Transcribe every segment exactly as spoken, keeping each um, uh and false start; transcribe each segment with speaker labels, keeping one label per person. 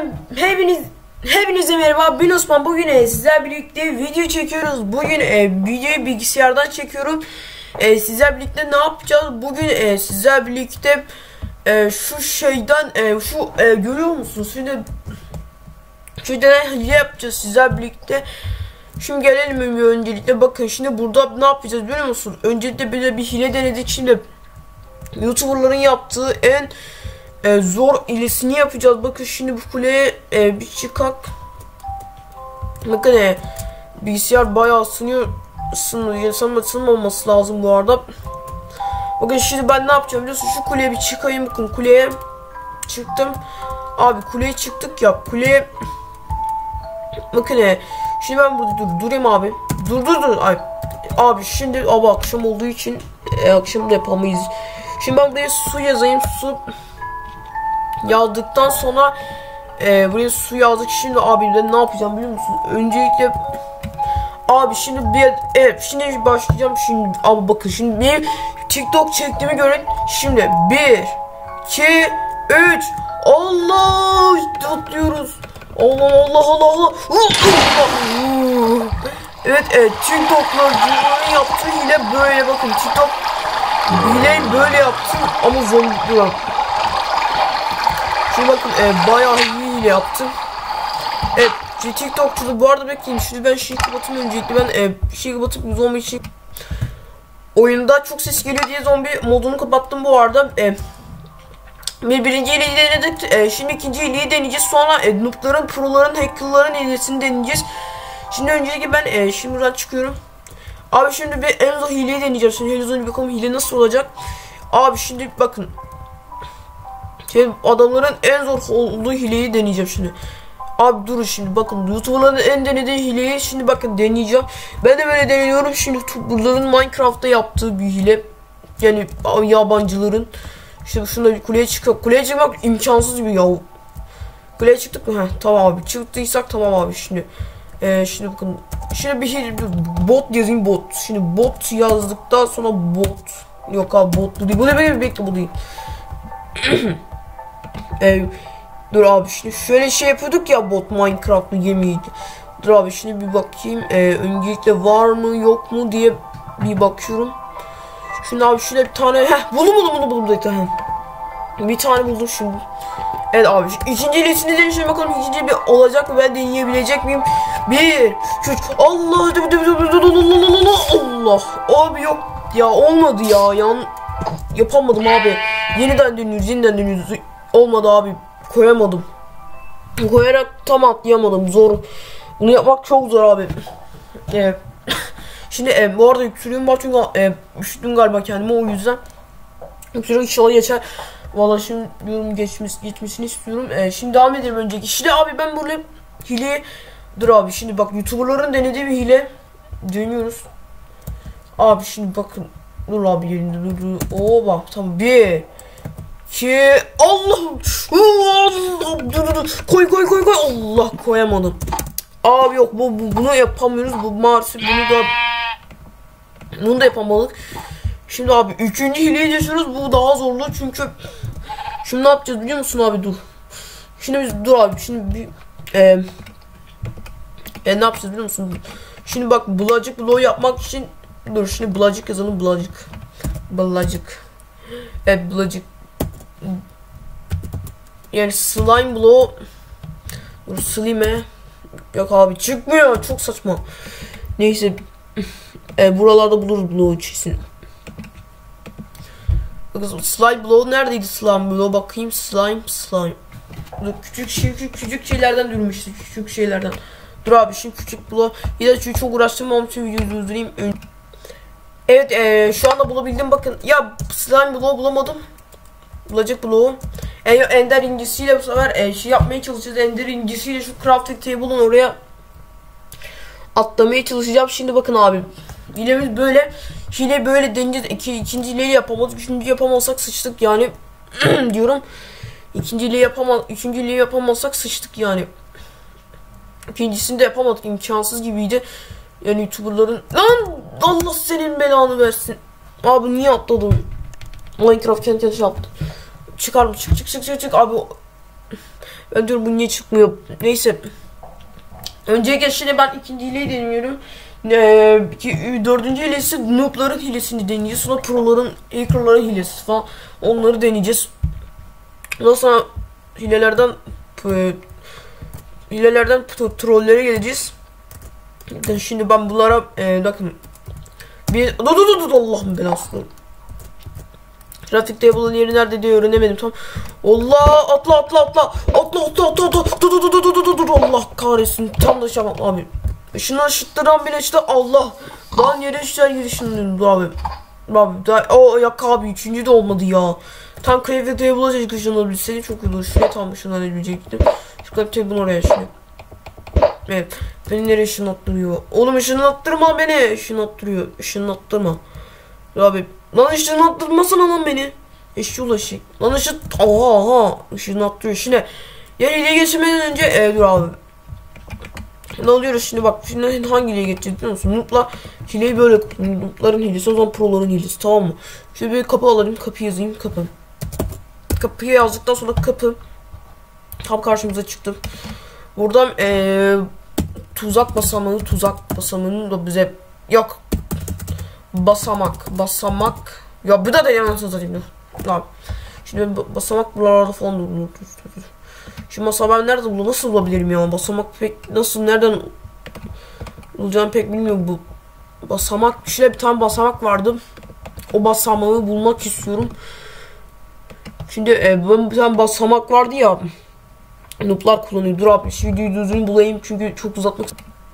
Speaker 1: Efendim hepiniz hepinize merhaba, ben Osman. Bugün e, sizlerle birlikte video çekiyoruz. Bugün e, videoyu bilgisayardan çekiyorum. E, sizlerle birlikte ne yapacağız? Bugün e, sizlerle birlikte e, şu şeyden e, şu e, görüyor musunuz? Şimdi şu deney hile yapacağız sizlerle birlikte. Şimdi gelelim öncelikle, bakın şimdi burada ne yapacağız biliyor musunuz? Öncelikle böyle bir hile denedik. Şimdi YouTuber'ların yaptığı en e, zor hilesini yapacağız. Bakın şimdi bu kuleye e, bir çıkak. Bakın e, bilgisayar bayağı ısınıyor. Isınıyor. Isınmaması lazım bu arada. Bakın şimdi ben ne yapacağım biliyorsunuz? Şu kuleye bir çıkayım. Bakın kuleye çıktım. Abi kuleye çıktık ya. Kuleye bakın e, şimdi ben burada dur durayım abi. Dur dur dur. Ay. Abi şimdi abi akşam olduğu için e, akşam da yapamayız. Şimdi ben buraya su yazayım. Su yazdıktan sonra e, buraya su yazdık. Şimdi abi de ne yapacağım biliyor musun? Öncelikle abi şimdi bir evet şimdi başlayacağım şimdi. Abi bakın şimdi bir TikTok çektiğimi görün. Şimdi bir iki üç Allah atlıyoruz. Allah Allah Allah Allah. Evet evet TikTok'ların yaptığı hile böyle, bakın TikTok hileyi böyle yaptım ama zor. Şimdi bakın e, bayağı iyi hile yaptım. Evet TikTokçulu bu arada, bekleyin şimdi ben şeyi kapatayım öncelikle. Ben e, şeyi kapatıp zombi için oyunda çok ses geliyor diye zombi modunu kapattım bu arada. E, bir birinci hileyi denedik. E, şimdi ikinci hileyi deneyeceğiz. Sonra e, noob'ların, pro'ların, hacker'ların hilesini deneyeceğiz. Şimdi öncelikle ben e, şimdi buradan çıkıyorum. Abi şimdi bir en zor hileyi deneyeceğim. Şimdi henüz bakalım hile nasıl olacak. Abi şimdi bakın. Şimdi adamların en zor olduğu hileyi deneyeceğim şimdi. Abi durun şimdi bakın, YouTuber'ların en denediği hileyi şimdi bakın deneyeceğim. Ben de böyle deniyorum şimdi. YouTuber'ların Minecraft'ta yaptığı bir hile. Yani yabancıların. İşte şunda bir kuleye çıkıyor. Kuleye çıkmak imkansız bir yav. Kuleye çıktık mı? Heh, tamam abi. Çıktıysak tamam abi şimdi. Ee, şimdi bakın. Şimdi bir şey bot yazayım, bot. Şimdi bot yazdıktan sonra bot. Yok abi bot değil. Bu ne benim bekle bu değil. ee, dur abi şimdi şöyle şey yapıyorduk ya, bot Minecraft'lı gemiydi. Dur abi şimdi bir bakayım. Ee, öncelikle var mı yok mu diye bir bakıyorum. Şimdi abi şöyle bir tane heh buldum buldum buldum buldum bir tane. Bir tane buldum şimdi. Evet abi ikinci ilesini deneyeceğim, bakalım ikinci bir olacak mı, ben deneyebilecek miyim? Bir üç Allah Allah abi yok ya, olmadı ya, yan yapamadım abi. Yeniden dönüyoruz yeniden dönüyoruz. Olmadı abi, koyamadım. Koyarak tam atlayamadım, zor. Bunu yapmak çok zor abi. Evet. Şimdi e, bu arada yükseliyorum var çünkü e, üşüttüm galiba kendime, o yüzden. Yükseliyorum, inşallah geçer. Vallahi şimdi diyorum geçmiş, geçmesini istiyorum. E, şimdi devam edelim önceki. Şimdi abi ben burada hile. Dur abi şimdi bak, YouTuber'ların denediği bir hile. Dönüyoruz. Abi şimdi bakın. Dur abi yerinde dur dur. Oo bak tamam. Bir. İki. Allah. Allah. Dur dur dur. Koy koy koy koy. Allah koyamadım. Abi yok bu, bu bunu yapamıyoruz. Bu maalesef bunu da bunu da yapamadık. Şimdi abi üçüncü hileyi yaşıyoruz. Bu daha zorlu çünkü şimdi ne yapacağız biliyor musun abi, dur. Şimdi biz dur abi şimdi bir e, e, ne yapacağız biliyor musun? Şimdi bak bulacık bloğu yapmak için dur şimdi bulacık yazalım, bulacık. Bulacık. Evet bulacık. Yani slime bloğu. Dur slime. Yok abi çıkmıyor, çok saçma. Neyse. E, buralarda buluruz bloğu kesin. Slime bloğu neredeydi, slime bloğu bakayım, slime slime. Dur, küçük şey küçük, küçük şeylerden dönmüştü, küçük şeylerden. Dur abi şimdi küçük bloğu. Bir de çünkü çok uğraştım ama tüm videoyu durdurayım. Evet e, şu anda bulabildim, bakın. Ya slime bloğu bulamadım. Bulacak bloğu. E, ender incisiyle bu sefer e, şey yapmaya çalışacağız. Ender incisiyle şu crafting table'ın oraya atlamaya çalışacağım. Şimdi bakın abi. Hilemiz böyle. Hile böyle deneyeceğiz. İki, ikinci hileyi yapamadık. Üçüncü yapamazsak sıçtık yani. Diyorum. İkinci hileyi yapamaz. Üçüncü hileyi yapamazsak sıçtık yani. İkincisini de yapamadık. İmkansız gibiydi. Yani YouTuber'ların lan Allah senin belanı versin. Abi niye atladım? Minecraft kendi kendine yaptı. Çıkar mı? Çık çık çık çık çık abi. Ben diyorum bu niye çıkmıyor. Neyse. Öncelikle şimdi ben ikinci hileyi deniyorum. Ee, iki, dördüncü hilesi noob'ların hilesini deneyeceğiz. Sonra pro'ların, hacker'ların hilesi falan. Onları deneyeceğiz. Ondan sonra hilelerden e, hilelerden trollere geleceğiz. Şimdi ben bunlara e, bakın bir dur dur dur Allah'ım belası. Trafik table'ın yeri nerede diye öğrenemedim tam. Allah atla atla atla atla atla atla atla dur dur dur dur dur dur Allah kahretsin tam da şey yapamam abi. Işınlar ışıttıran bile işte Allah. Lan yere işler girişini dur abi. Abi da o yak abi üçüncü de olmadı ya. Tam crafting table'a ışınlanabilseydi çok iyi olur. Şuraya tam ışınlanabilecektim. Şu crafting table'ın oraya şimdi. Evet. Beni nereye ışınlattırıyor? Oğlum ışınlattırma beni. Işınlattırıyor. Işınlattırma. Abi. Lan ışınlattırmasana lan beni. Eşi ulaşık. Lan ışın. Oha oha. Işınlattırıyor. Şimdi. Ya ileri geçmeden önce. E, dur abi. Ne oluyoruz şimdi bak. Şimdi hangi hileye geçeceğiz biliyor musun? Noob'la hileyi böyle. Noob'ların hilesi. O zaman pro'ların hilesi. Tamam mı? Şimdi bir kapı alayım. Kapı yazayım. Kapı. Kapıyı yazdıktan sonra kapı. Tam karşımıza çıktı. Buradan ee, tuzak basamağı, tuzak basamağını da bize yok. Basamak, basamak. Ya bir de de yanlış satayım. Abi. Şimdi basamak buralarda falan durur. Şimdi basamak nerede bulur? Nasıl bulabilirim ya? Basamak pek nasıl nereden bulacağım pek bilmiyorum bu. Basamak, şöyle bir tane basamak vardı. O basamağı bulmak istiyorum. Şimdi e, bir tane basamak vardı ya. Noob'lar kullanıyor. Dur abi şu videoyu düzgün bulayım çünkü çok uzatmak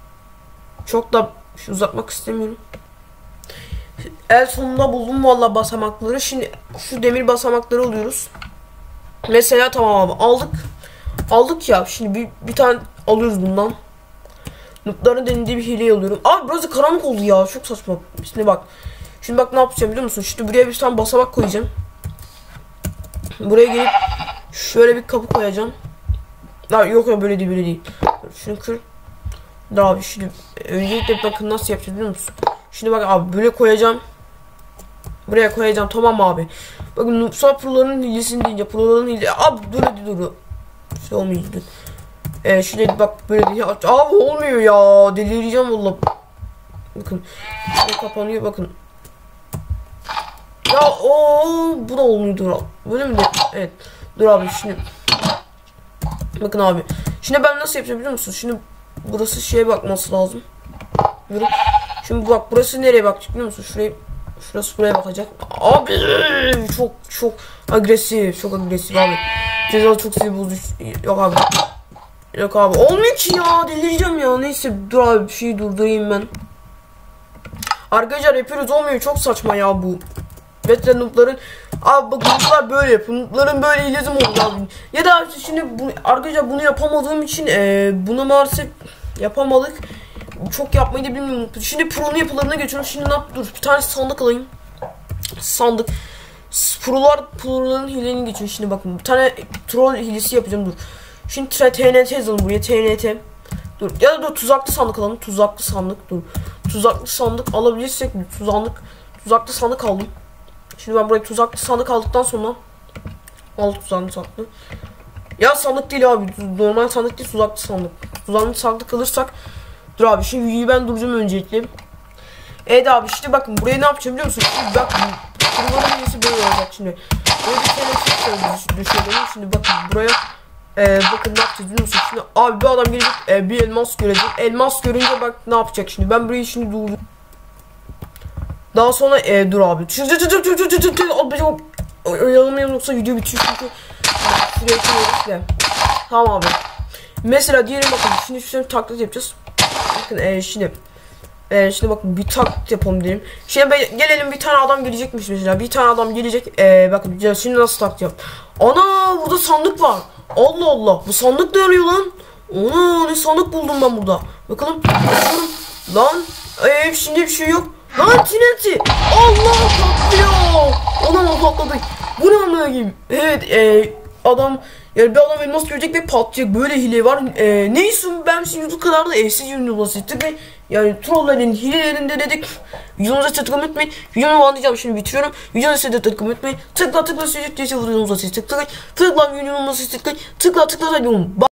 Speaker 1: çok da şu uzatmak istemiyorum. El sonunda buldum vallahi basamakları. Şimdi şu demir basamakları alıyoruz. Mesela tamam abi aldık. Aldık ya. Şimdi bir, bir tane alıyoruz bundan. Noob'ların denediği bir hileyi alıyorum. Abi burası karanlık oldu ya. Çok saçma. Şimdi bak. Şimdi bak ne yapacağım biliyor musun? Şimdi buraya bir tane basamak koyacağım. Buraya gelip şöyle bir kapı koyacağım. Ya yok ya böyle değil böyle değil. Şunu kır. Dur abi şimdi öncelikle bakın nasıl yapacağız biliyor musun? Şimdi bak abi böyle koyacağım. Buraya koyacağım tamam abi. Bakın sonra pro'ların hilesini deyince pro'ların hilesi. Abi dur hadi dur. Şey olmayacak. Ee, şimdi bak böyle değil. Abi olmuyor ya. Delireceğim valla. Bakın. Şöyle kapanıyor bakın. Ya o bu da olmuyor dur abi. Böyle mi de? Evet. Dur abi şimdi. Bakın abi. Şimdi ben nasıl yapacağım biliyor musun? Şimdi burası şeye bakması lazım. Görün. Şimdi bak burası nereye bakacak biliyor musun? Şuraya, şurası buraya bakacak. Abi çok çok agresif, çok agresif abi. Ceza çok sinir bozucu. Yok abi. Yok abi. Olmuyor ki ya. Delireceğim ya. Neyse dur abi bir şeyi durdurayım ben. Arkadaşlar yapıyoruz olmuyor. Çok saçma ya bu. Ve noob'ların abi bak noob'lar böyle yapıyor. Noob'ların böyle hilesi mi oldu abi? Ya da şimdi bu, arkadaşlar bunu yapamadığım için e, bunu maalesef yapamadık. Çok yapmayı da bilmiyorum. Şimdi pro'nun yapılarına geçiyorum. Şimdi ne yap? Dur bir tane sandık alayım. Sandık. Pro'lar pro'ların hilelerini geçiyor. Şimdi bakın bir tane troll hilesi yapacağım dur. Şimdi T N T yazalım buraya T N T. Dur ya da dur tuzaklı sandık alalım. Tuzaklı sandık dur. Tuzaklı sandık alabilirsek bir tuzaklık tuzaklı sandık aldım. Şimdi ben buraya tuzaklı sandık aldıktan sonra al tuzaklı sandık. Ya sandık değil abi. Normal sandık değil tuzaklı sandık. Tuzaklı sandık alırsak dur abi şimdi videoyu ben duracağım öncelikle. Evet abi işte bakın buraya ne yapacağım biliyor musun? Şimdi bak bunların iyisi böyle olacak şimdi. Böyle bir tane şey düşürelim. Şimdi bakın buraya e, bakın ne yapacağız biliyor musun? Şimdi abi bir adam gelecek e, bir elmas görecek. Elmas görünce bak ne yapacak şimdi? Ben burayı şimdi durdum. Daha sonra e, dur abi. Oyalanmayalım yoksa video bitiyor çünkü. Şuraya koyuyoruz. Tamam abi. Mesela diyelim bakın şimdi şöyle taklit yapacağız. Bakın e, şimdi e, şimdi bakın bir taklit yapalım diyelim. Şimdi ben, gelelim bir tane adam gelecekmiş mesela. Bir tane adam gelecek. E, bakın şimdi nasıl taklit yap. Ana burada sandık var. Allah Allah. Bu sandık ne arıyor lan? Ana ne sandık buldum ben burada. Bakalım. Bakalım. Lan e, şimdi bir şey yok. Lan T N T. Allah patlıyor. Ona patladık. Bu ne anlayayım? Evet e, adam yani bir adam elmas görecek ve patlayacak böyle hile var. E, neyse ben şimdi YouTube kadar da evsiz ürünü basittik ve Yani trollerin hilelerinde dedik. Videomuza tıklamayı unutmayın. Videomu anlayacağım, şimdi bitiriyorum. Videomuza size de tıklamayı unutmayın. Tıkla tıkla sizi videomuza siz tıklayın. Tıkla videomuza siz tıklayın. Tıkla tıkla tıkla tıkla.